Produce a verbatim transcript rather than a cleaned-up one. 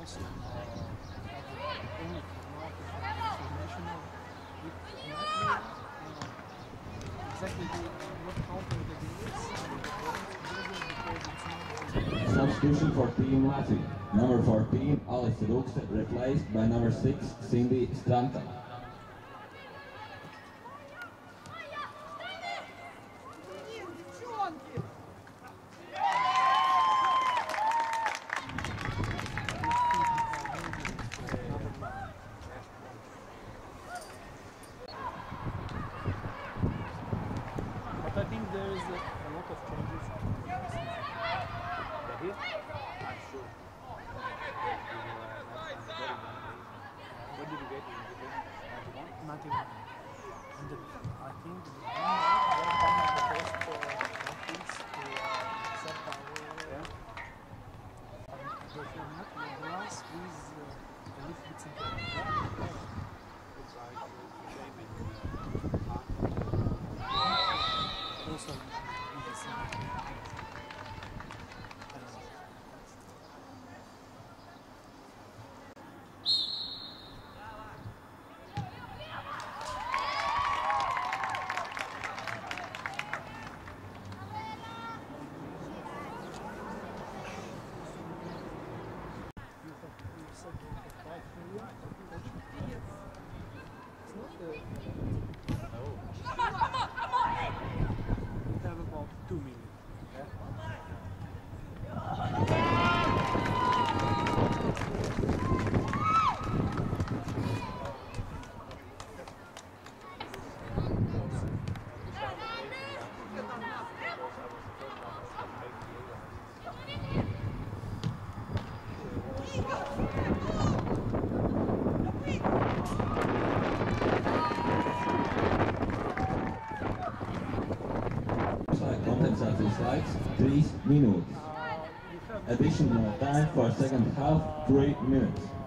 also uh, have only informational with Latvia, uh, exactly the, what country the is, because it's not. Substitution for Team Latvia. Number fourteen, Alice Rukste, replaced by number six, Cindy Stranta. But I think there is a, a lot of changes. Here? I'm sure. When did you get it? ninety-one? ninety-one. And the, I think the was one of the first uh, countries to uh, accept our. Yeah. Um, the format was with uh, a little bit simple. It's like the same in Also, with the same. It's not the. Oh. We have about two minutes. Yeah. Compensation slides, three minutes. Additional time for second half, three minutes.